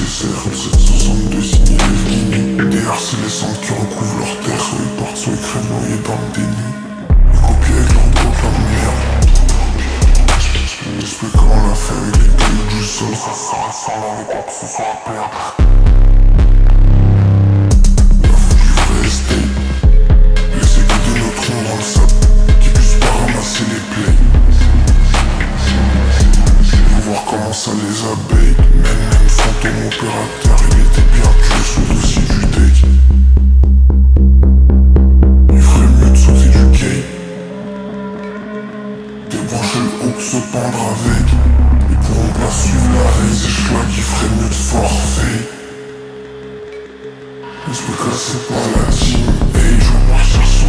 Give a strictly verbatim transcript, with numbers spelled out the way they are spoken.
C R sept cent soixante-deux signé Evgeny. D R c'est les centres qui recouvrent leur terre. Soit ils partent, soit ils crèvent noyés dans le déni. Les copies avec leur drogue la merde. J'explique comment on l'a fait avec les cailloux du sol. Ça sert à ça, on avait pas que ce soit à perdre. La foule du vrai estate. Les égouts de nos troncs dans le sable qui puissent pas ramasser les plaies. Faut voir comment ça les abeille. Même même fantôme opérateur, il était bien tué sous le dossier du deck. Il ferait mieux de sauter du gay. Débrancher le haut, se pendre avec. Ils pourront pas suivre la race et schlag, il ferait mieux de forfait. Laisse-moi casser par la team. Hey, je marche chercher